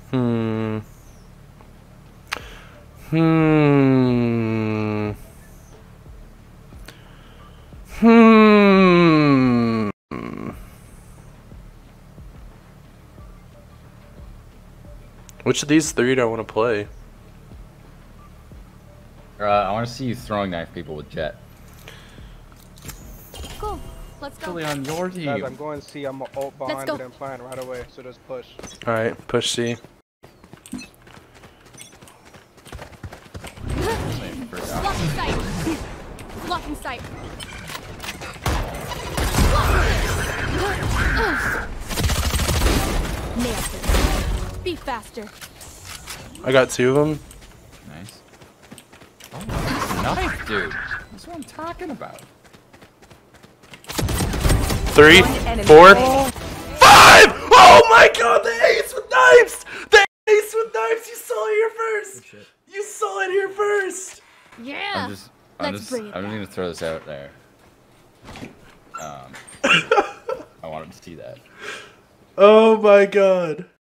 Hmm. Hmm. Hmm. Which of these three do I want to play? I want to see you throwing knife people with Jett. Cool. Let's go. Really on your team. Guys, I'm going C. I'm ult behind it and plan right away. So just push. Alright, push C. Blocking sight. Blocking sight. Nailed it. Be faster. I got two of them. Nice. Oh, knife, dude. That's what I'm talking about. 3, 4, 5! Oh my god, the ace with knives! The ace with knives! You saw it here first! You saw it here first! Yeah. I'm just gonna throw this out there. I wanted to see that. Oh my god.